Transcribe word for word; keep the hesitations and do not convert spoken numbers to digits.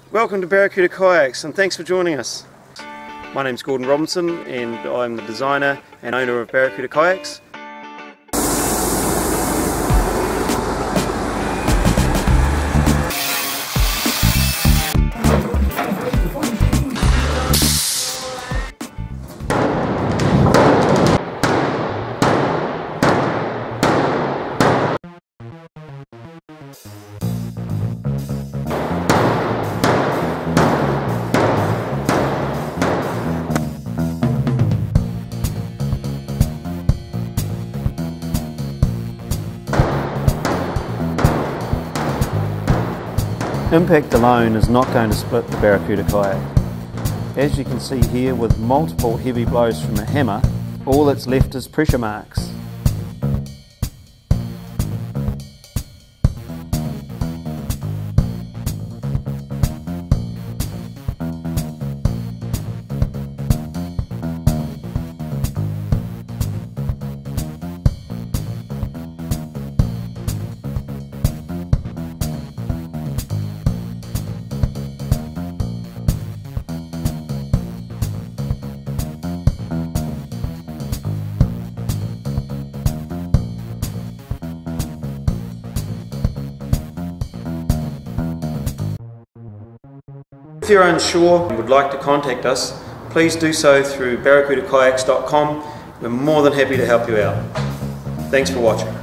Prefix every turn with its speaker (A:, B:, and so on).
A: Welcome to Barracuda Kayaks and thanks for joining us. My name's Gordon Robinson and I'm the designer and owner of Barracuda Kayaks. Impact alone is not going to split the Barracuda kayak. As you can see here, with multiple heavy blows from a hammer, all that's left is pressure marks. If you're unsure and would like to contact us, please do so through barracuda kayaks dot com. We're more than happy to help you out. Thanks for watching.